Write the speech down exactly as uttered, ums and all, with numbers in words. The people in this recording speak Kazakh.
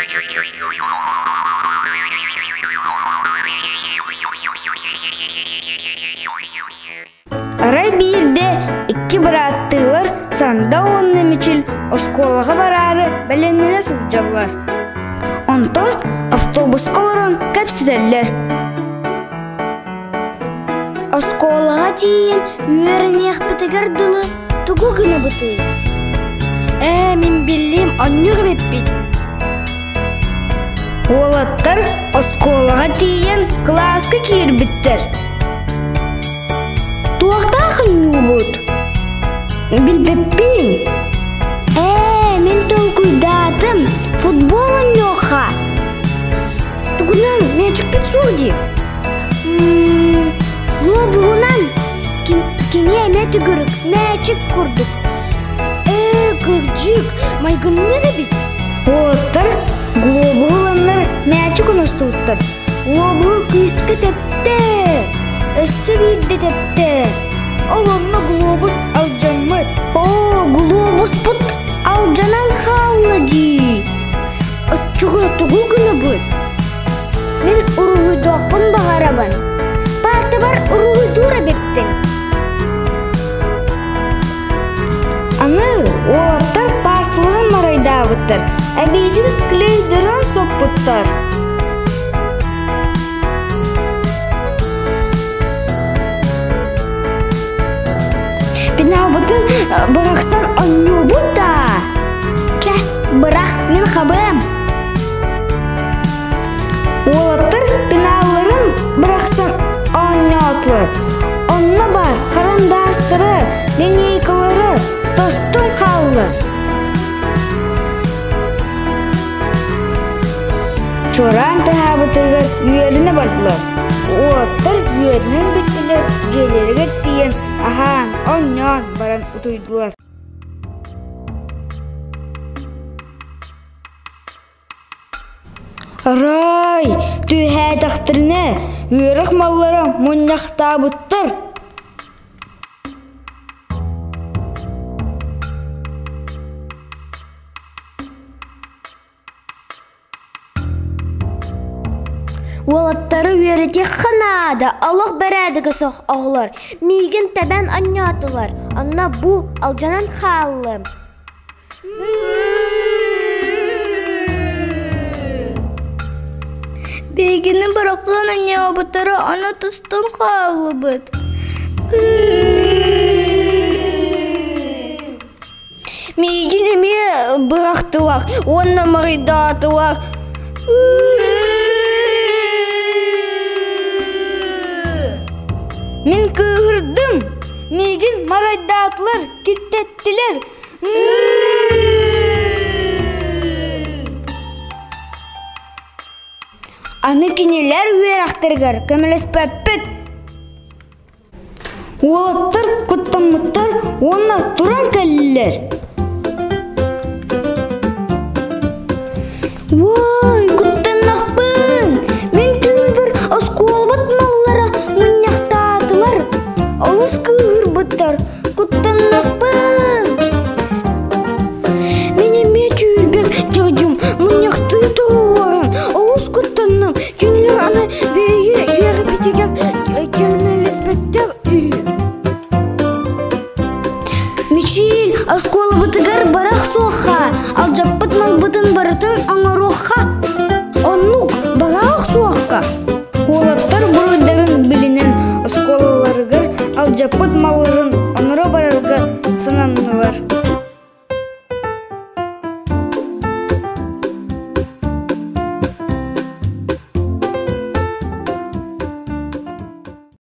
Арай бирде икки быраттылар санда онны мичил осколага барары беленне сылжаллар. Онтон автобус колорон кепсиделлер. Осколага тиен үйерінех бітігірділі тугу гына бұты. Ә, мен білім аннюр беппит. Олаттар осколага тиен класска кир биттер. Туақта қыню бұд. Білбеппин. Ә, мен толкуйдатым футболын йоқа. Тугунан мячик пицуди. Глобугунан кене әме түгірік мячик күрдік. Ә, күрджик, майгынны да бит. Олаттар глобугуланлар мячик ұныстылыттар. Глобугу күскі тепті. Өссі бейді тепті. Олонна глобус алжанмыд. О, глобус бұд алжанан қалны ди. Өтчігі тұғыл күні бұд. Мен ұрығыдоқпын бағарабын. Парты бар ұрығыдура беппен. Аны олаттар партылығын марайда бұттар. Әбейдін клейдерін соп бұттар. Бинал бұтын бұрақсан онну бұдда. Чә, бұрақ мен қабым. Олаттар биналарын бұрақсан онну атлы. Онна бар қарандастыры, линейкалары, тостың қалды. Чоран тәға бұтығыр үйеріне бардылар. Олаттар үйерінен бүттілер, желері кеттейін. Ахан, оннан баран утуйдулар. Арай, түйхә тақтырыны, үйерік маллары мұннақта бұттыр. Олаттары үйерете қанады, Allah бәрәдігі соқ оғылар. Мейгін тәбән аннятылар. Анна бұ алжанан қалым. Бейгінің бірақтылан анне обыттары ана тұстың қалы бұд. Мейгін еме бірақтылар, онна маридатылар. Мен күйірдім. Мейгін марайдатылар кеттеттілер. Аны кенелер үйер ақтырғар көмілес пәппіт. Олаттар құттамыттар онна тұран кәлілер. Вай, құттанақпын. Мен түбір осколбат маллара мұняқтатылар. Олыс күйір бұттар, құттанақпын. Мене ме түбір жадым мұняқты тұғуарым. Олыс құттанам, кенелер аны бейе ері бітегер кемінелес бәттер үй. Мечил, осколы бұтығар барақ соқа, ал жаппыт мал бұтын барытын аңыр оқа. Оннук барақ соқа.